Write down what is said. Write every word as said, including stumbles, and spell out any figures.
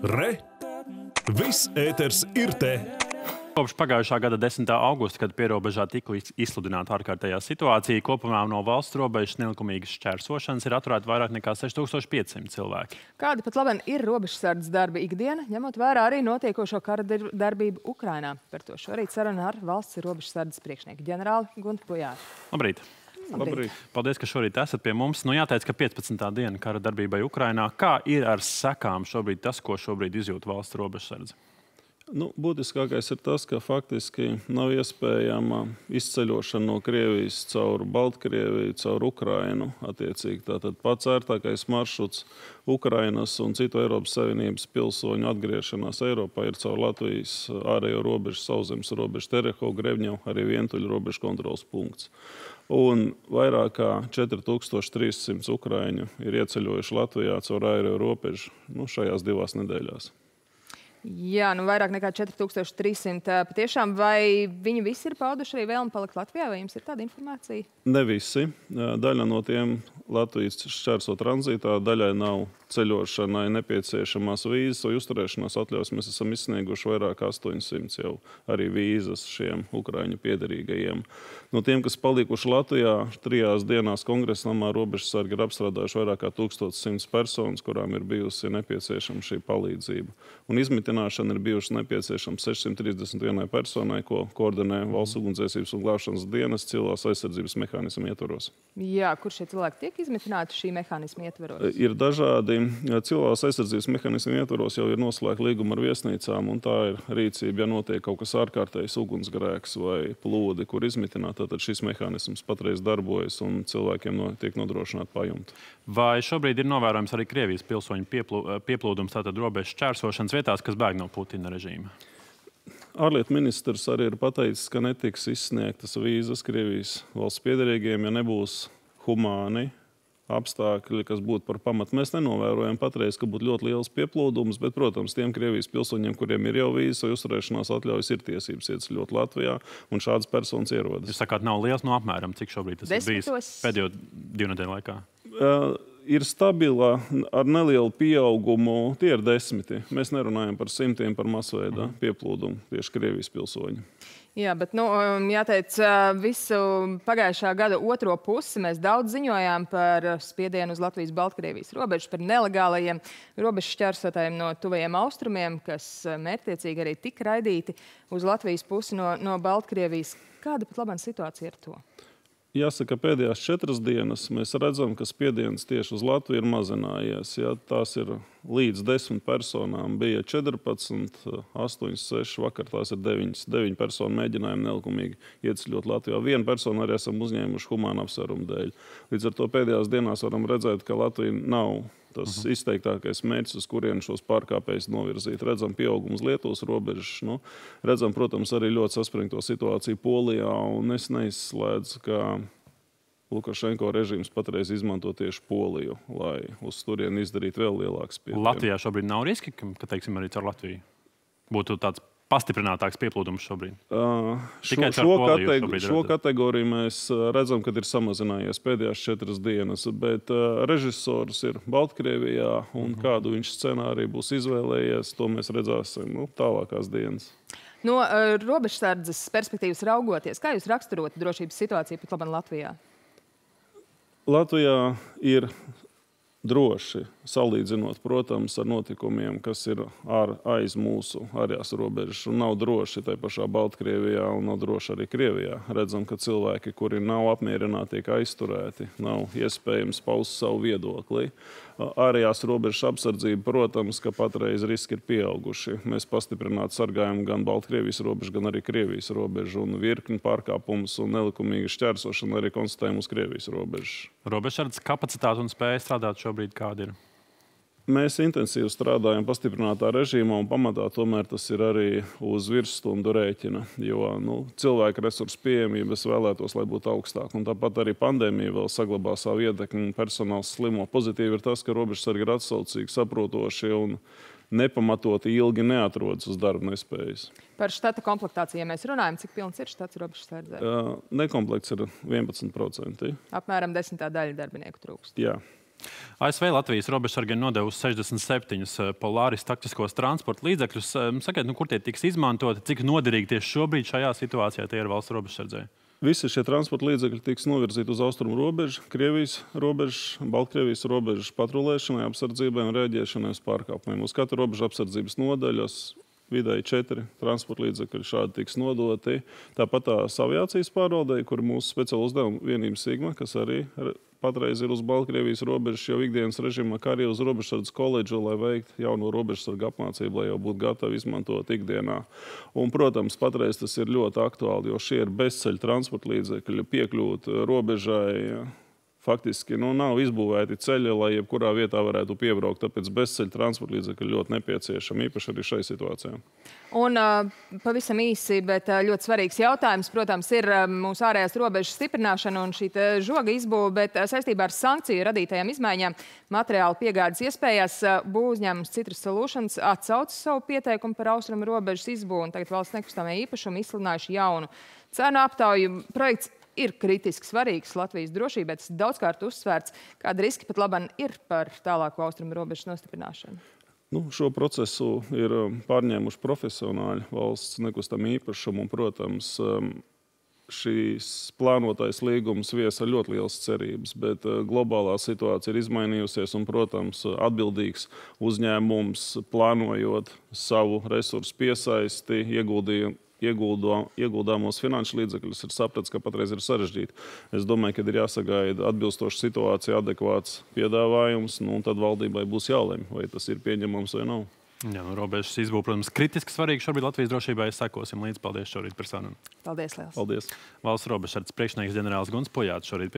Re! Viss ēters ir te! Kopš pagājušā gada desmitā augusta, kad pierobežā tika izsludināta ārkārtējā situācija, kopumā no valsts robežas nelikumīgas šķērsošanas ir atturēti vairāk nekā seši tūkstoši pieci simti cilvēki. Kādi pat labi ir robežsardzes darbi ikdiena, ņemot vērā arī notiekošo kara darbību Ukrainā? Par to šorīt saruna ar valsts robežsardzes priekšnieku ģenerāli Guntu Pujāru. Labrīt! Labrīt. Paldies, ka šorīt esat pie mums. Nu, jāteic, ka piecpadsmitā diena kara darbībai Ukrainā. Kā ir ar sekām šobrīd tas, ko šobrīd izjūt valsts robežsardze? Nu, būtiskākais ir tas, ka faktiski nav iespējama izceļošana no Krievijas caur Baltkrieviju, caur Ukrainu. Attiecīgi, tātad pats ērtākais maršruts Ukrainas un citu Eiropas Savienības pilsoņu atgriešanās Eiropā ir caur Latvijas ārējo robežu, sauszemes robežu Tereho, Grevņevu, arī vientuļu robežu kontrols punkts. Un vairāk kā četri tūkstoši trīs simti ukraiņu ir ieceļojuši Latvijā caur ārējo robežu nu, šajās divās nedēļās. Jā, nu vairāk nekā četri tūkstoši trīs simti. Patiešām, vai viņi visi ir pauduši arī vēlmi palikt Latvijā, vai jums ir tāda informācija? Ne visi. Daļa no tiem Latvijas šķērso tranzītā, daļai nav ceļošanai nepieciešamās vīzas vai uzturēšanās atļaus. Mēs esam izsnieguši vairāk kā astoņsimt jau arī vīzas šiem ukraiņu piederīgajiem. No tiem, kas palikuši Latvijā, trijās dienās Kongresa namā robežsargi ir apstrādājuši vairāk kā tūkstoš simts personas, kurām ir bijusi nepieciešama šī palīdzība. Un izmitināšana ir bijuši nepieciešama sešsimt trīsdesmit vienai personai, ko koordinē Valsts ugunsdzēsības un glābšanas dienas civilās aizsardzības mehānismu ietvaros. Jā, kur šie cilvēki tiek izmitināti šī mehānismu ietvaros? Ir dažādi. Civilās aizsardzības mehānismu ietvaros jau ir noslēgta līguma ar viesnīcām, un tā ir rīcība, ja notiek kaut kas ārkārtējs ugunsgrēks vai plūdi, kur izmitināt, tad šis mehānisms patreiz darbojas un cilvēkiem no, tiek nodrošināta pajumta. Vai šobrīd ir novērojams arī Krievijas pilsoņu pieplū, pieplūdums tātad robežas šķērsošanas vietās, kas bēg no Putina režīma? Ārlietu ministrs arī ir pateicis, ka netiks izsniegtas vīzas Krievijas valsts piederīgiem, ja nebūs humāni apstākļi, kas būtu par pamatu. Mēs nenovērojam patreiz, ka būtu ļoti liels pieplūdums, bet, protams, tiem Krievijas pilsoņiem, kuriem ir jau vīzas vai uzturēšanās atļaujas, ir tiesības ieceļot Latvijā, un šādas personas ierodas. Jūs sakāt, nav liels, no apmēram, cik šobrīd tas Desmitos. ir bijis pēdējo divu nedēļu laikā? Uh, ir stabila ar nelielu pieaugumu, tie ir desmiti. Mēs nerunājam par simtiem, par masveida mm. pieplūdumu tieši Krievijas pilsoņi. Jā, bet, nu, jāteic, visu pagājušā gada otro pusi mēs daudz ziņojām par spiedienu uz Latvijas-Baltkrievijas robežu, par nelegālajiem robežu šķērsotājiem no tuvajiem austrumiem, kas mērķtiecīgi arī tika raidīti uz Latvijas pusi no, no Baltkrievijas. Kāda pat labā situācija ar to? Jāsaka, pēdējās četras dienas mēs redzam, ka spiediens tieši uz Latviju ir mazinājies. Ja, tās ir līdz desmit personām, bija četrpadsmit, astoņi, seši, vakar tās ir deviņas, deviņi personu mēģinājumi nelikumīgi ieceļot Latvijā. Vienu personu arī esam uzņēmuši humānu apsvērumu dēļ. Līdz ar to pēdējās dienās varam redzēt, ka Latvija nav tas uh-huh. izteiktākais mērķis, uz kurien šos pārkāpējus novirzīt. Redzam pieaugumu uz Lietuvas robežas. Nu, redzam, protams, arī ļoti saspringto situāciju Polijā, un es neizslēdzu, ka Lukašenko režīms patreiz izmanto tieši Poliju, lai uz turieni izdarītu vēl lielāku spiedienu. Latvijā šobrīd nav riski, ka, teiksim, arī caur Latviju būtu tāds pastiprinātāks pieplūdums šobrīd? Uh, šo, šo, kateg šo kategoriju mēs redzam, kad ir samazinājies pēdējās četras dienas, bet uh, režisors ir Baltkrievijā, un mm-hmm. kādu viņš scenāriju būs izvēlējies, to mēs redzēsim nu, tālākās dienas. No uh, robežsardzes perspektīvas raugoties, kā jūs raksturotu drošības situāciju pat labam Latvijā? Latvijā ir droši, salīdzinot, protams, ar notikumiem, kas ir ar, aiz mūsu ārējās robežas. Un nav droši tai pašā Baltkrievijā un nav droši arī Krievijā. Redzam, ka cilvēki, kuri nav apmierināti, tiek aizturēti, nav iespējams paust savu viedokli. Ārējās robežas apsardzība, protams, ka patreiz riski ir pieauguši. Mēs pastiprināti sargājam gan Baltkrievijas robežu, gan arī Krievijas robežu, un virkni pārkāpumus un nelikumīgi šķērsošanu arī konstatējam uz Krievijas robežas. Robežsardzes kapacitāte un spēja strādāt šobrīd kāda ir? Mēs intensīvi strādājam pastiprinātā režīmā, un pamatā tomēr tas ir arī uz virsstundu rēķina, jo nu, cilvēku resursu pieejamības vēlētos, lai būtu augstāk. Un tāpat arī pandēmija vēl saglabā savu ietekmi un personāls slimo. Pozitīvi ir tas, ka robežsargi ir atsaucīgi, saprotoši un nepamatoti ilgi neatrodas uz darba nespējas. Par štata komplektāciju, ja mēs runājam, cik pilns ir štats robežsardzē? Uh, nekomplekts ir vienpadsmit procenti. Apmēram desmitā daļa darbinieku trūkst. Jā. A S V Latvijas robežsargiem nodevusi sešdesmit septiņus Polaris taktiskos transporta līdzekļus. Sakiet, nu, kur tie tiks izmantoti, cik noderīgi tieši šobrīd šajā situācijā tie ir valsts robežsardzēji? Visi šie transporta līdzekļi tiks novirzīti uz austrumu robežu, Krievijas robežu, Baltkrievijas robežu patrulēšanai, apsardzībai un rēģēšanai uz pārkāpumiem. Uz katru robežu apsardzības nodaļas vidēji četri transporta līdzekļi šādi tiks nodoti. Tāpat tās aviācijas pārvaldei, kur mūsu speciāla uzdevuma vienība Sigma, kas arī patreiz ir uz Baltkrievijas robežas jau ikdienas režīmā, kā arī uz robežsardzes koledžu, lai veiktu jauno robežsargu apmācību, lai jau būtu gatavi izmantot ikdienā. Un, protams, patreiz tas ir ļoti aktuāli, jo šie ir bezceļu transporta līdzekļi, piekļūt robežai. Faktiski nu, nav izbūvēti ceļi, lai jebkurā vietā varētu piebraukt. Tāpēc bezceļu transporta līdzekļi ļoti nepieciešami, īpaši arī šai situācijā. Un uh, pavisam īsi, bet uh, ļoti svarīgs jautājums, protams, ir uh, mūsu ārējās robežas stiprināšana un šī žoga izbūve, bet uh, saistībā ar sankciju radītajām izmaiņām materiālu piegādes iespējās uh, būs uzņēmums Citrus Solutions atsauca savu pieteikumu par austrumu robežas izbūvi, un tagad valsts nekustamie īpašumi izsludinājuši jaunu cenu aptauju. Projekts ir kritiski svarīgs Latvijas drošībai, tas daudzkārt uzsvērts. Kādi riski pat labam ir par tālāko austrumu robežas nostiprināšanu? Nu, šo procesu ir pārņēmuši profesionāļi valsts nekustamie īpašumu, un, protams, šīs plānotais līgums viesa ļoti lielas cerības, bet globālā situācija ir izmainījusies, un, protams, atbildīgs uzņēmums, plānojot savu resursu piesaisti, ieguldījumu, Ieguldām, ieguldāmos finanšu līdzekļus, ir sapratis, ka patreiz ir sarežģīti. Es domāju, ka ir jāsagaida atbilstoša situācija, adekvāts piedāvājums, nu, un tad valdībai būs jālemj, vai tas ir pieņemams vai nav. Jā, nu, robežas izbūve, protams, kritiski svarīgi šobrīd Latvijas drošībai. Sekosim līdz. Paldies šorīt par sarunu. Paldies liels. Paldies. Valsts robežsardzes priekšnieks ģenerālis Gunts Pojāts šorīt.